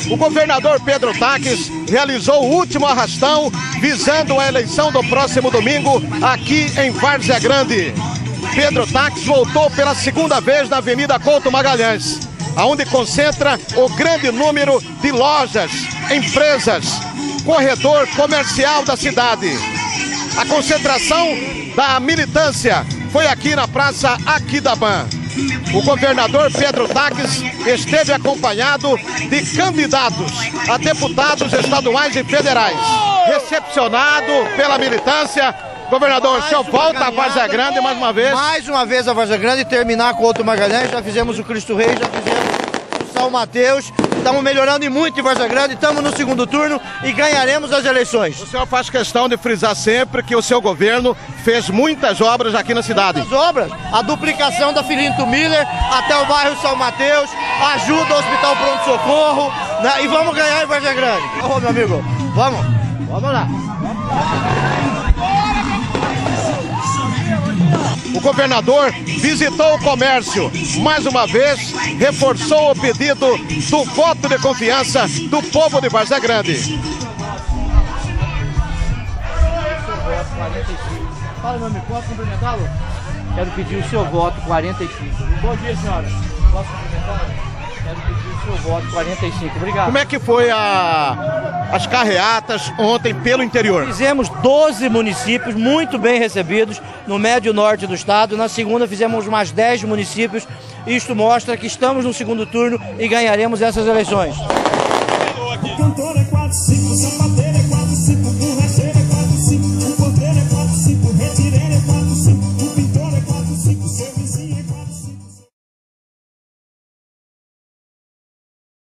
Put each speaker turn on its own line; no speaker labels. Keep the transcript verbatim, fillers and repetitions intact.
O governador Pedro Taques realizou o último arrastão visando a eleição do próximo domingo aqui em Várzea Grande. Pedro Taques voltou pela segunda vez na Avenida Couto Magalhães, onde concentra o grande número de lojas, empresas, corredor comercial da cidade. A concentração da militância foi aqui na Praça Aquidabã. O governador Pedro Taques esteve acompanhado de candidatos a deputados estaduais e federais. Recepcionado pela militância. Governador, mais o senhor volta a Várzea Grande mais uma vez?
Mais uma vez a Várzea Grande e terminar com o Couto Magalhães. Já fizemos o Cristo Rei, já fizemos o São Mateus. Estamos melhorando e muito em Várzea Grande, estamos no segundo turno e ganharemos as eleições.
O senhor faz questão de frisar sempre que o seu governo fez muitas obras aqui na cidade.
Muitas obras, a duplicação da Filinto Miller até o bairro São Mateus, ajuda ao Hospital Pronto Socorro, né? E vamos ganhar em Várzea Grande. Ô, meu amigo, vamos, vamos lá.
O governador visitou o comércio, mais uma vez, reforçou o pedido do voto de confiança do povo de Várzea Grande.
Fala, meu amigo, posso cumprimentá-lo? Quero pedir o seu voto quarenta e cinco. Bom dia, senhora. Posso cumprimentá-lo? Quero pedir o seu voto quarenta e cinco. Obrigado.
Como é que foi a, as carreatas ontem pelo interior?
Fizemos doze municípios muito bem recebidos no médio norte do estado. Na segunda fizemos mais dez municípios. Isto mostra que estamos no segundo turno e ganharemos essas eleições.
Cantora é quatro, cinco, sapateira é quatro, cinco.